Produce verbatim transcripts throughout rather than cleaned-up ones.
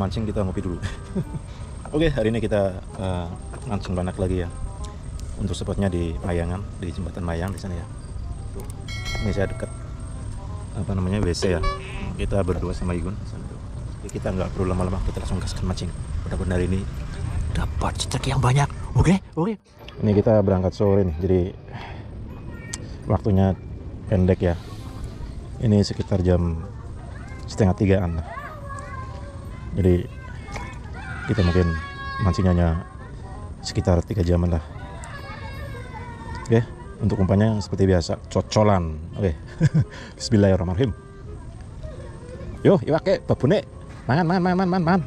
mancing kita ngopi dulu. Oke, hari ini kita uh, mancing banak lagi ya. Untuk spotnya di Mayangan, di jembatan Mayang di sana ya. Tuh. Ini saya dekat apa namanya W C ya. Kita berdua sama Igun. Jadi kita nggak perlu lama-lama, kita langsung gaskan mancing. Benar-benar ini dapat cicak yang banyak. Oke, oke. Ini kita berangkat sore nih, jadi waktunya pendek ya. Ini sekitar jam setengah tigaan lah. Jadi kita mungkin mancingnya hanya sekitar tiga jaman lah. Oke, untuk umpannya seperti biasa, cocolan. Oke, bismillahirrahmanirrahim. Yo, iwake, babune, mangan, mangan, mangan, mangan, mangan.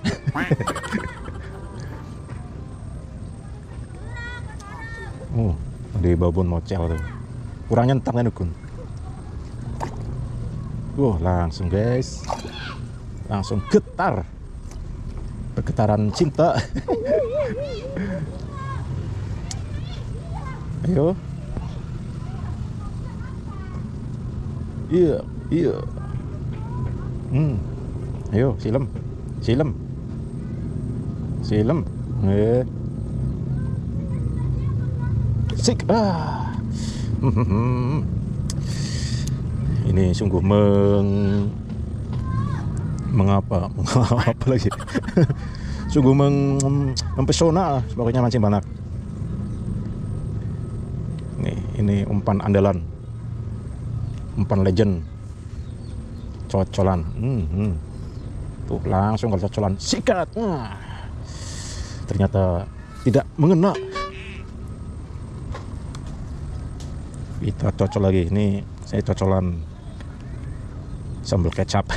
Oh, di babon mocel tuh. Kurangnya entar kan Gun. Wow, langsung guys, langsung getar, bergetaran cinta. Ayo. Iya, iya. Hmm. Ayo, silem. Silem. Silem. Eh. Sik. Ah. Ini sungguh meng mengapa? Mengapa lagi? Sungguh meng mempesona pokoknya mancing banak. Nih, ini umpan andalan. Umpan legend, cocolan. hmm, hmm. Tuh langsung kalau cocolan sikat. Nah, ternyata tidak mengena. Kita cocol lagi. Ini saya cocolan sambal kecap.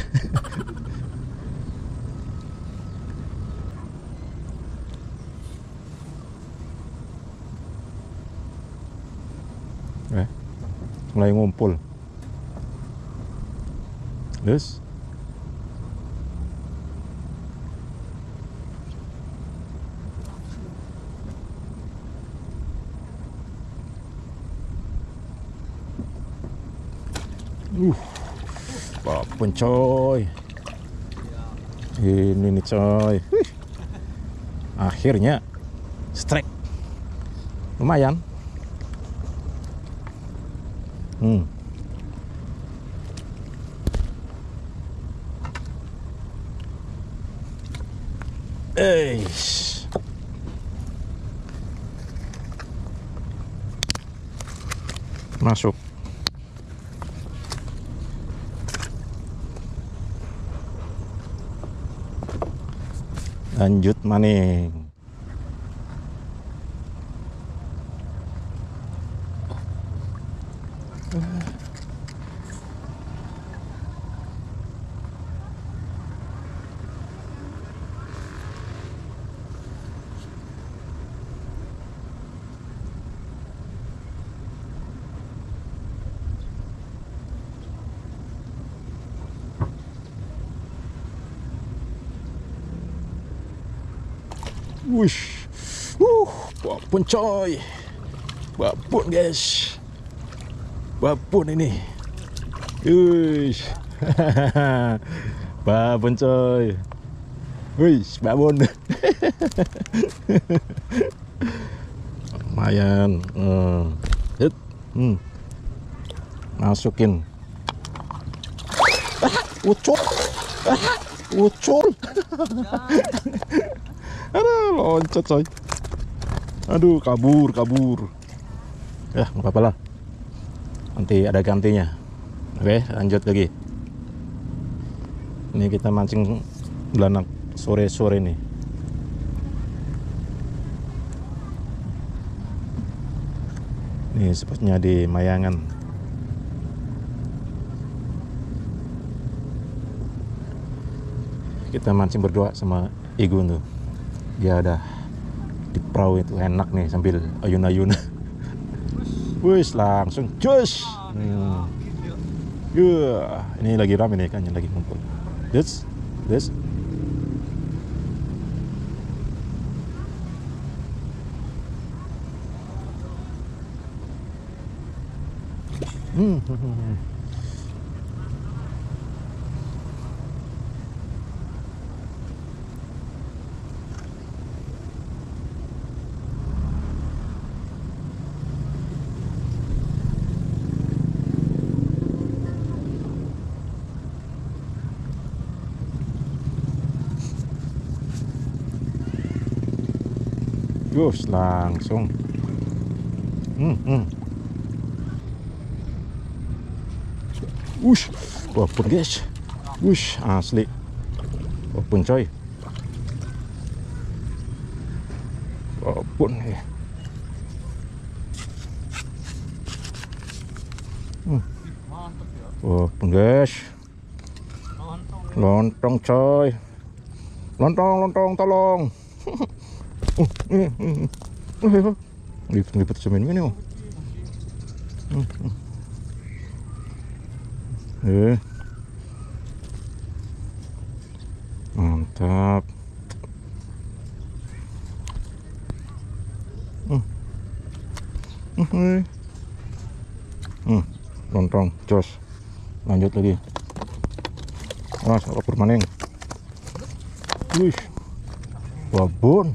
eh, mulai ngumpul. Terus uh apapun coy, ini nih coy. Wih. Akhirnya strike lumayan. hmm Eh, masuk. Lanjut maning. Wush, uh, babon coy, babon guys, babon ini, wush, babon coy, wush, babon, lumayan, hmm. Hit. Hmm. Masukin, ah, ucul, ah, ucul. Aduh, loncat coy. Aduh, kabur, kabur. Ya, nggak apa-apa lah. Nanti ada gantinya. Oke, lanjut lagi. Ini kita mancing belanak sore-sore nih. Ini spotnya di Mayangan. Kita mancing berdua sama Igun tuh. Dia ada di perahu itu enak nih sambil ayun-ayun. Wis langsung jos. Hmm. Yeah. Ini lagi rame nih kan, yang lagi ngumpul. This, this. Hmm. Yus, langsung. Hmm, hmm. Wush, walaupun guys. Wush, asli. Walaupun coy. Walaupun ya. Hmm. Walaupun guys. Lontong coy. Lontong, lontong, tolong. Oh, ini, ini, ini. Lipet-lipet semen ini. Oh. Hmm, hmm. Eh. Mantap. Hmm. Hmm. Hmm. Lontong, jos. Lanjut lagi. Mas, apa permanen? Wih. Babon.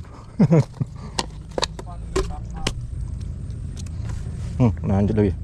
Hmm, lanjut lagi.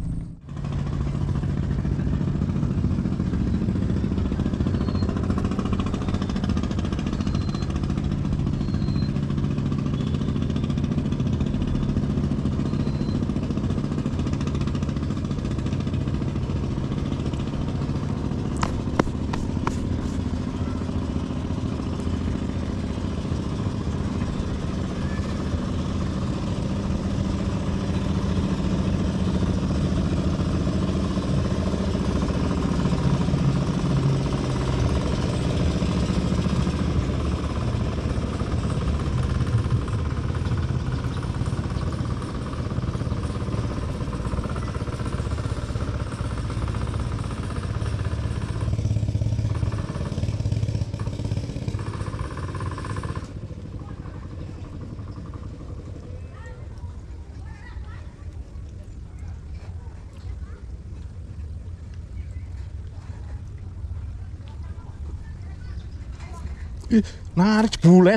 Ih, narik bulan.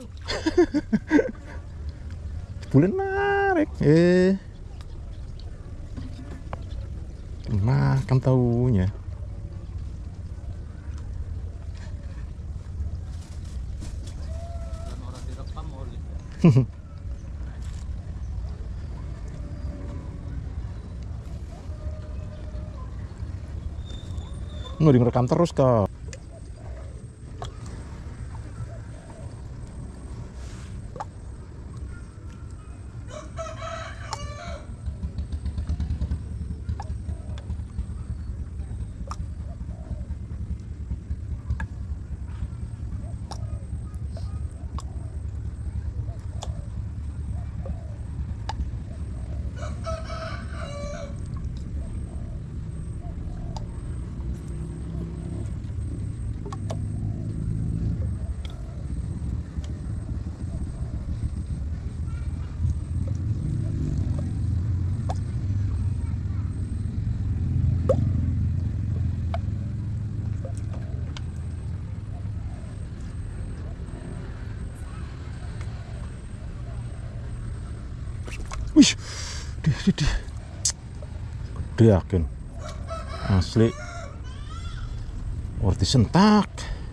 Bulan narik. Eh. Makan taunya. Nggak direkam terus kok. Wih, dih, dih, dih. Gede yakin, asli, worth sentak.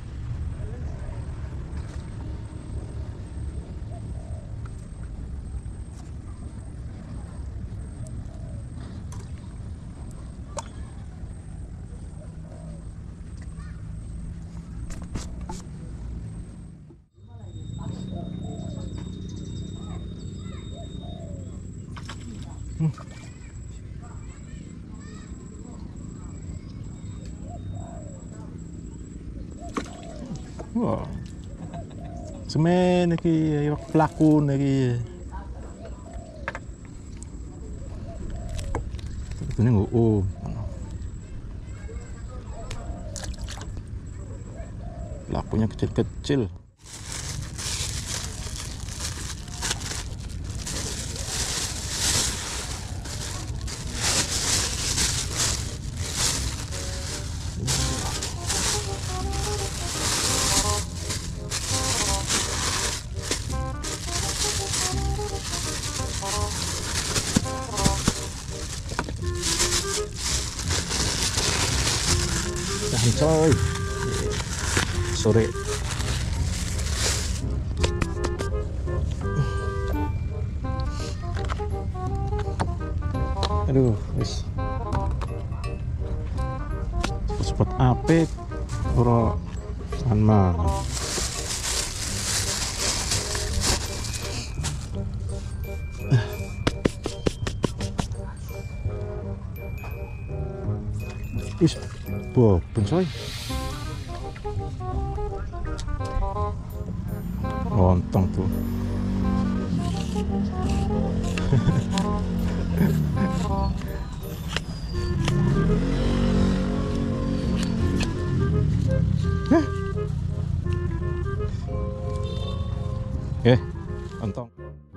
Hmm. Wah, semen iki, pelakon iki. Ini nggak oh, pelakunya kecil-kecil. Coy, sore Aduh, wis. Spot apik ora sama. Wis, bobong coy. Lontong tuh. Oke, lontong.